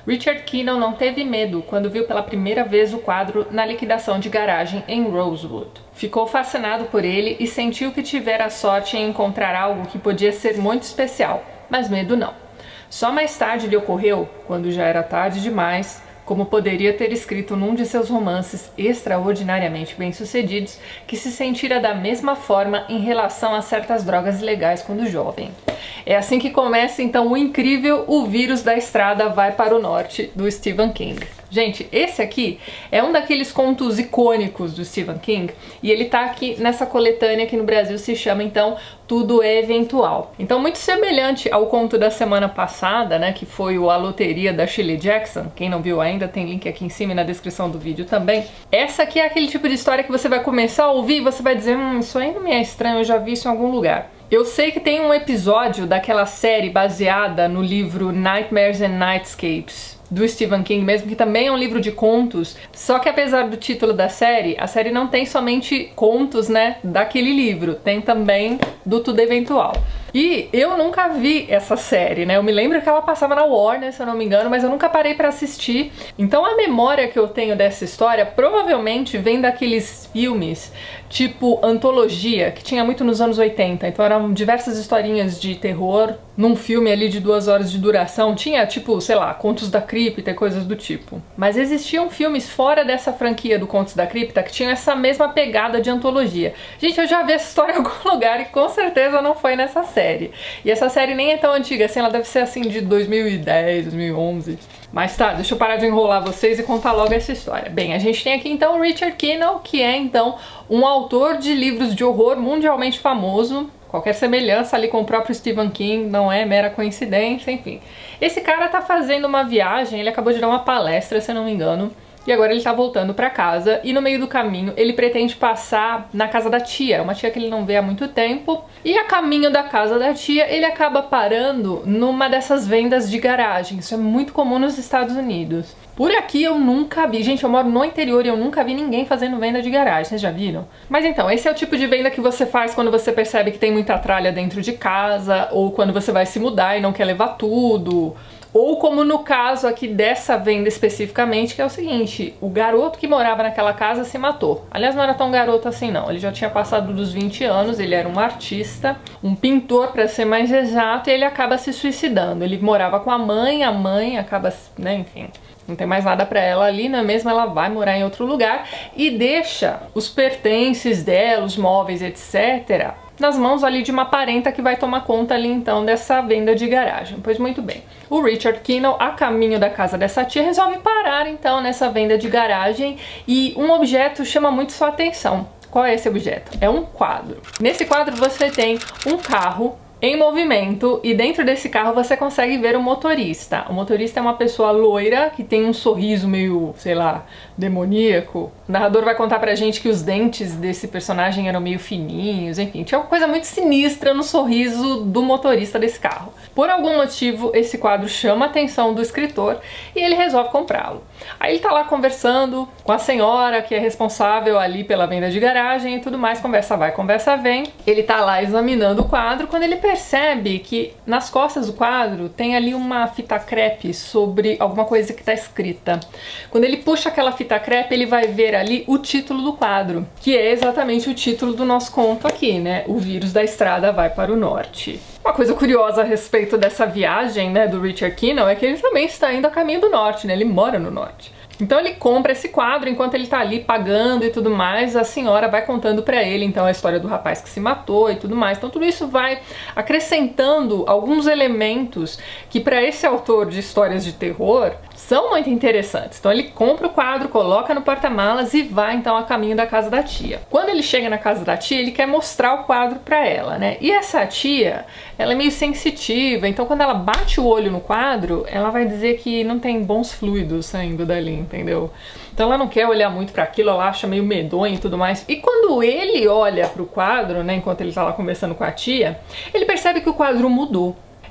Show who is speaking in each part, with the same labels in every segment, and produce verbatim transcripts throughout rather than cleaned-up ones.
Speaker 1: Richard Keenan não teve medo quando viu pela primeira vez o quadro na liquidação de garagem em Rosewood. Ficou fascinado por ele e sentiu que tivera sorte em encontrar algo que podia ser muito especial, mas medo não. Só mais tarde lhe ocorreu, quando já era tarde demais, como poderia ter escrito num de seus romances extraordinariamente bem-sucedidos, que se sentira da mesma forma em relação a certas drogas ilegais quando jovem. É assim que começa então o incrível O Vírus da Estrada Vai para o Norte, do Stephen King. Gente, esse aqui é um daqueles contos icônicos do Stephen King e ele tá aqui nessa coletânea que no Brasil se chama então Tudo é Eventual. Então muito semelhante ao conto da semana passada, né, que foi o A Loteria da Shirley Jackson. Quem não viu ainda tem link aqui em cima e na descrição do vídeo também. Essa aqui é aquele tipo de história que você vai começar a ouvir e você vai dizer, hum, isso aí não me é estranho, eu já vi isso em algum lugar. Eu sei que tem um episódio daquela série baseada no livro Nightmares and Nightscapes, do Stephen King mesmo, que também é um livro de contos, só que apesar do título da série, a série não tem somente contos, né, daquele livro, tem também do Tudo Eventual. E eu nunca vi essa série, né, eu me lembro que ela passava na Warner, se eu não me engano, mas eu nunca parei pra assistir. Então a memória que eu tenho dessa história provavelmente vem daqueles filmes tipo antologia, que tinha muito nos anos oitenta, então eram diversas historinhas de terror num filme ali de duas horas de duração, tinha tipo, sei lá, Contos da Cripta e coisas do tipo. Mas existiam filmes fora dessa franquia do Contos da Cripta que tinham essa mesma pegada de antologia. Gente, eu já vi essa história em algum lugar e com certeza não foi nessa série. E essa série nem é tão antiga assim, ela deve ser assim de dois mil e dez, dois mil e onze. Mas tá, deixa eu parar de enrolar vocês e contar logo essa história. Bem, a gente tem aqui então o Richard Keenan, que é então um autor de livros de horror mundialmente famoso. Qualquer semelhança ali com o próprio Stephen King não é mera coincidência, enfim. Esse cara tá fazendo uma viagem, ele acabou de dar uma palestra, se eu não me engano, e agora ele tá voltando pra casa e no meio do caminho ele pretende passar na casa da tia, uma tia que ele não vê há muito tempo, e a caminho da casa da tia ele acaba parando numa dessas vendas de garagem. Isso é muito comum nos Estados Unidos. Por aqui eu nunca vi, gente, eu moro no interior e eu nunca vi ninguém fazendo venda de garagem, vocês já viram? Mas então, esse é o tipo de venda que você faz quando você percebe que tem muita tralha dentro de casa, ou quando você vai se mudar e não quer levar tudo. Ou como no caso aqui dessa venda especificamente, que é o seguinte, o garoto que morava naquela casa se matou. Aliás, não era tão garoto assim não, ele já tinha passado dos vinte anos, ele era um artista, um pintor para ser mais exato, e ele acaba se suicidando. Ele morava com a mãe, a mãe acaba, né, enfim, não tem mais nada pra ela ali, não é mesmo? Ela vai morar em outro lugar e deixa os pertences dela, os móveis, etcétera, nas mãos ali de uma parenta que vai tomar conta ali então dessa venda de garagem. Pois muito bem, o Richard Keenan, a caminho da casa dessa tia, resolve parar então nessa venda de garagem e um objeto chama muito sua atenção. Qual é esse objeto? É um quadro. Nesse quadro você tem um carro em movimento e dentro desse carro você consegue ver o motorista. O motorista é uma pessoa loira que tem um sorriso meio, sei lá, demoníaco. O narrador vai contar pra gente que os dentes desse personagem eram meio fininhos, enfim, tinha uma coisa muito sinistra no sorriso do motorista desse carro. Por algum motivo esse quadro chama a atenção do escritor e ele resolve comprá-lo. Aí ele tá lá conversando com a senhora que é responsável ali pela venda de garagem e tudo mais, conversa vai, conversa vem. Ele tá lá examinando o quadro quando ele percebe que nas costas do quadro tem ali uma fita crepe sobre alguma coisa que tá escrita. Quando ele puxa aquela fita crepe, ele vai ver ali o título do quadro, que é exatamente o título do nosso conto aqui, né? O Vírus da Estrada Vai para o Norte. Uma coisa curiosa a respeito dessa viagem, né, do Richard Keenan é que ele também está indo a caminho do norte, né? Ele mora no norte. Então ele compra esse quadro, enquanto ele tá ali pagando e tudo mais, a senhora vai contando pra ele então a história do rapaz que se matou e tudo mais. Então tudo isso vai acrescentando alguns elementos que pra esse autor de histórias de terror são muito interessantes. Então ele compra o quadro, coloca no porta-malas e vai então a caminho da casa da tia. Quando ele chega na casa da tia, ele quer mostrar o quadro pra ela, né? E essa tia, ela é meio sensitiva, então quando ela bate o olho no quadro, ela vai dizer que não tem bons fluidos saindo dali, entendeu? Então ela não quer olhar muito para aquilo, ela acha meio medonho e tudo mais. E quando ele olha pro quadro, né, enquanto ele tá lá conversando com a tia, ele percebe que o quadro mudou.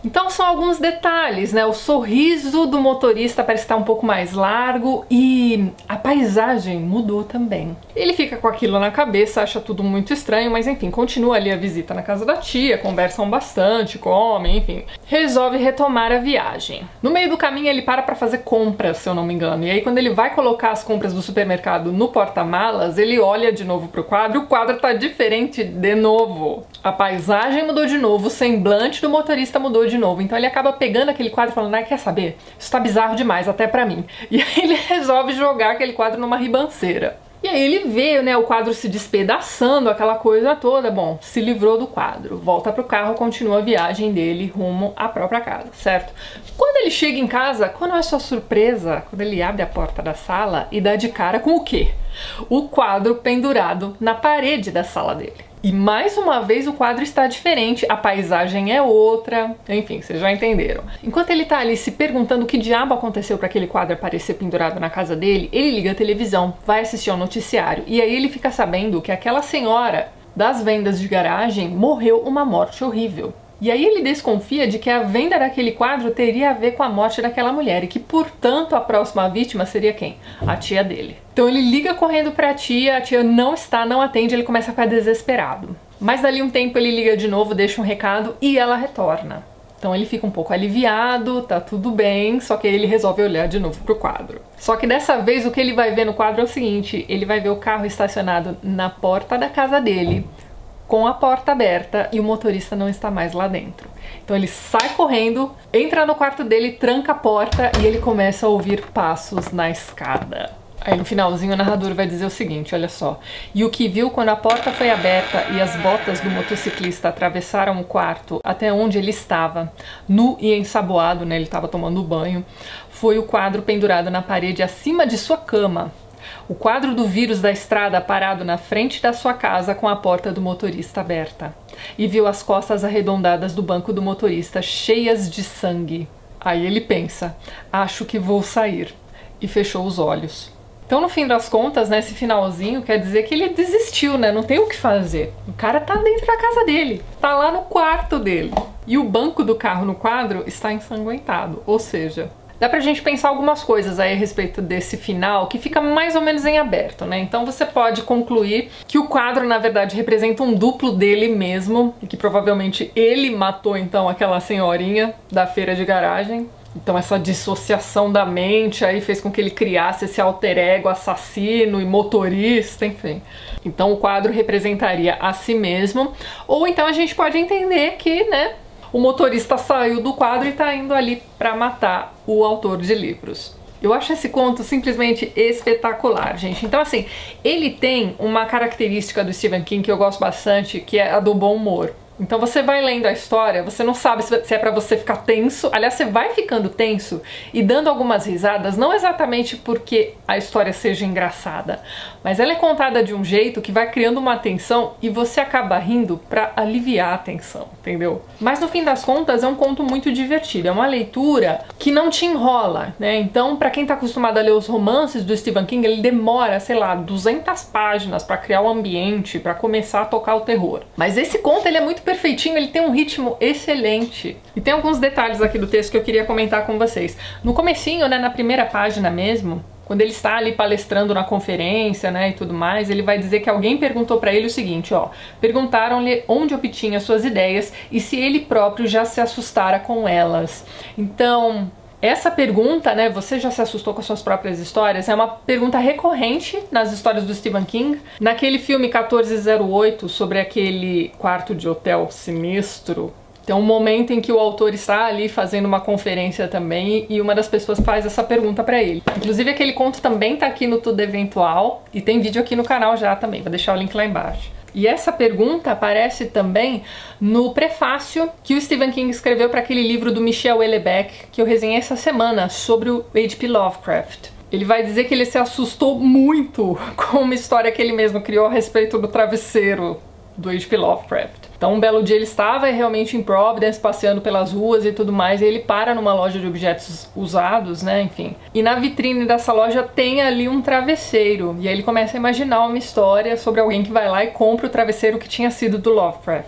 Speaker 1: Então são alguns detalhes, né? O sorriso do motorista parece estar um pouco mais largo e a paisagem mudou também. Ele fica com aquilo na cabeça, acha tudo muito estranho, mas enfim, continua ali a visita na casa da tia, conversam bastante, comem, enfim. Resolve retomar a viagem. No meio do caminho ele para para fazer compras, se eu não me engano. E aí quando ele vai colocar as compras do supermercado no porta-malas, ele olha de novo pro quadro, o quadro tá diferente de novo. A paisagem mudou de novo, o semblante do motorista mudou de novo. Então ele acaba pegando aquele quadro e falando, ah, quer saber? Isso tá bizarro demais, até pra mim. E aí ele resolve jogar aquele quadro numa ribanceira. E aí ele vê, né, o quadro se despedaçando, aquela coisa toda. Bom, se livrou do quadro, volta pro carro, continua a viagem dele rumo à própria casa, certo? Quando ele chega em casa, qual não é sua surpresa? Quando ele abre a porta da sala e dá de cara com o quê? O quadro pendurado na parede da sala dele. E mais uma vez o quadro está diferente, a paisagem é outra, enfim, vocês já entenderam. Enquanto ele tá ali se perguntando o que diabo aconteceu para aquele quadro aparecer pendurado na casa dele, ele liga a televisão, vai assistir ao noticiário e aí ele fica sabendo que aquela senhora das vendas de garagem morreu uma morte horrível. E aí ele desconfia de que a venda daquele quadro teria a ver com a morte daquela mulher e que, portanto, a próxima vítima seria quem? A tia dele. Então ele liga correndo pra tia, a tia não está, não atende, ele começa a ficar desesperado. Mas dali um tempo ele liga de novo, deixa um recado e ela retorna. Então ele fica um pouco aliviado, tá tudo bem, só que aí ele resolve olhar de novo pro quadro. Só que dessa vez o que ele vai ver no quadro é o seguinte, ele vai ver o carro estacionado na porta da casa dele, com a porta aberta e o motorista não está mais lá dentro. Então ele sai correndo, entra no quarto dele, tranca a porta e ele começa a ouvir passos na escada. Aí no finalzinho o narrador vai dizer o seguinte, olha só. E o que viu quando a porta foi aberta e as botas do motociclista atravessaram o quarto até onde ele estava, nu e ensaboado, né, ele estava tomando banho, foi o quadro pendurado na parede acima de sua cama. O quadro do vírus da estrada parado na frente da sua casa com a porta do motorista aberta. E viu as costas arredondadas do banco do motorista cheias de sangue. Aí ele pensa, acho que vou sair. E fechou os olhos. Então no fim das contas, né, esse finalzinho quer dizer que ele desistiu, né? Não tem o que fazer. O cara tá dentro da casa dele, tá lá no quarto dele. E o banco do carro no quadro está ensanguentado, ou seja... Dá pra gente pensar algumas coisas aí a respeito desse final que fica mais ou menos em aberto, né? Então você pode concluir que o quadro, na verdade, representa um duplo dele mesmo e que provavelmente ele matou, então, aquela senhorinha da feira de garagem. Então essa dissociação da mente aí fez com que ele criasse esse alter ego assassino e motorista, enfim. Então o quadro representaria a si mesmo. Ou então a gente pode entender que, né, o motorista saiu do quadro e tá indo ali para matar o autor de livros. Eu acho esse conto simplesmente espetacular, gente. Então, assim, ele tem uma característica do Stephen King que eu gosto bastante, que é a do bom humor. Então você vai lendo a história, você não sabe se é pra você ficar tenso, aliás, você vai ficando tenso e dando algumas risadas, não exatamente porque a história seja engraçada, mas ela é contada de um jeito que vai criando uma tensão e você acaba rindo pra aliviar a tensão, entendeu? Mas no fim das contas é um conto muito divertido, é uma leitura que não te enrola, né? Então, pra quem tá acostumado a ler os romances do Stephen King, ele demora, sei lá, duzentas páginas pra criar o ambiente, pra começar a tocar o terror. Mas esse conto, ele é muito perfeitinho, ele tem um ritmo excelente. E tem alguns detalhes aqui do texto que eu queria comentar com vocês. No comecinho, né, na primeira página mesmo, quando ele está ali palestrando na conferência, né, e tudo mais, ele vai dizer que alguém perguntou para ele o seguinte, ó, perguntaram-lhe onde obtinha suas ideias e se ele próprio já se assustara com elas. Então, essa pergunta, né, você já se assustou com as suas próprias histórias? É uma pergunta recorrente nas histórias do Stephen King. Naquele filme quatorze zero oito, sobre aquele quarto de hotel sinistro, tem um momento em que o autor está ali fazendo uma conferência também e uma das pessoas faz essa pergunta pra ele. Inclusive aquele conto também tá aqui no Tudo Eventual e tem vídeo aqui no canal já também, vou deixar o link lá embaixo. E essa pergunta aparece também no prefácio que o Stephen King escreveu para aquele livro do Michel Houellebecq que eu resenhei essa semana sobre o H P Lovecraft. Ele vai dizer que ele se assustou muito com uma história que ele mesmo criou a respeito do travesseiro do H P Lovecraft. Então um belo dia ele estava realmente em Providence, passeando pelas ruas e tudo mais, e ele para numa loja de objetos usados, né, enfim. E na vitrine dessa loja tem ali um travesseiro, e aí ele começa a imaginar uma história sobre alguém que vai lá e compra o travesseiro que tinha sido do Lovecraft.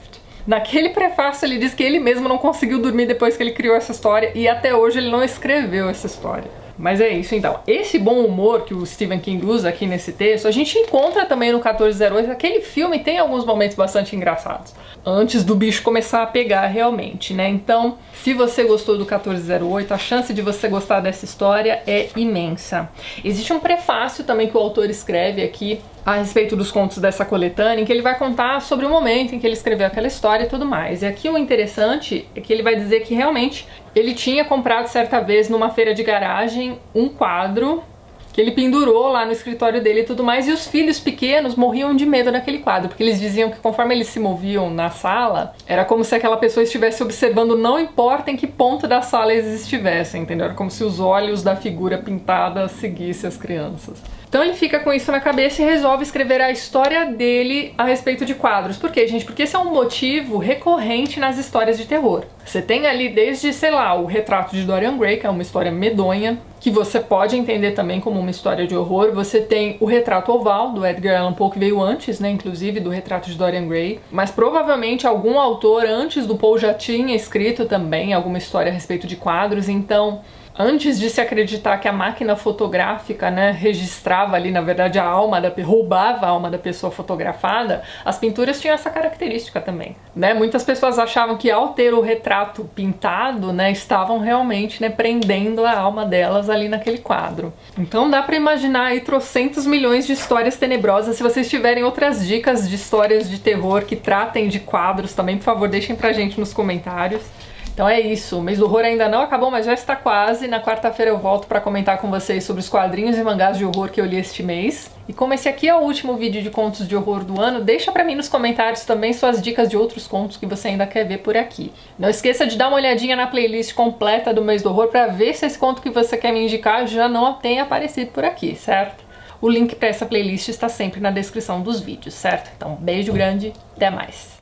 Speaker 1: Naquele prefácio ele diz que ele mesmo não conseguiu dormir depois que ele criou essa história e até hoje ele não escreveu essa história. Mas é isso então, esse bom humor que o Stephen King usa aqui nesse texto, a gente encontra também no quatorze zero oito, aquele filme tem alguns momentos bastante engraçados, antes do bicho começar a pegar realmente, né? Então, se você gostou do quatorze zero oito, a chance de você gostar dessa história é imensa. Existe um prefácio também que o autor escreve aqui a respeito dos contos dessa coletânea, em que ele vai contar sobre o momento em que ele escreveu aquela história e tudo mais. E aqui o interessante é que ele vai dizer que realmente ele tinha comprado certa vez numa feira de garagem um quadro que ele pendurou lá no escritório dele e tudo mais, e os filhos pequenos morriam de medo daquele quadro, porque eles diziam que conforme eles se moviam na sala, era como se aquela pessoa estivesse observando, não importa em que ponto da sala eles estivessem, entendeu? Era como se os olhos da figura pintada seguissem as crianças. Então ele fica com isso na cabeça e resolve escrever a história dele a respeito de quadros. Por quê, gente? Porque esse é um motivo recorrente nas histórias de terror. Você tem ali desde, sei lá, o Retrato de Dorian Gray, que é uma história medonha, que você pode entender também como uma história de horror. Você tem o Retrato Oval, do Edgar Allan Poe, que veio antes, né, inclusive, do Retrato de Dorian Gray. Mas provavelmente algum autor antes do Poe já tinha escrito também alguma história a respeito de quadros, então antes de se acreditar que a máquina fotográfica, né, registrava ali, na verdade, a alma da roubava a alma da pessoa fotografada, as pinturas tinham essa característica também, né? Muitas pessoas achavam que ao ter o retrato pintado, né, estavam realmente, né, prendendo a alma delas ali naquele quadro. Então dá pra imaginar aí trocentos milhões de histórias tenebrosas. Se vocês tiverem outras dicas de histórias de terror que tratem de quadros também, por favor, deixem pra gente nos comentários. Então é isso, o mês do horror ainda não acabou, mas já está quase. Na quarta-feira eu volto para comentar com vocês sobre os quadrinhos e mangás de horror que eu li este mês. E como esse aqui é o último vídeo de contos de horror do ano, deixa pra mim nos comentários também suas dicas de outros contos que você ainda quer ver por aqui. Não esqueça de dar uma olhadinha na playlist completa do mês do horror para ver se esse conto que você quer me indicar já não tem aparecido por aqui, certo? O link para essa playlist está sempre na descrição dos vídeos, certo? Então, beijo grande, até mais!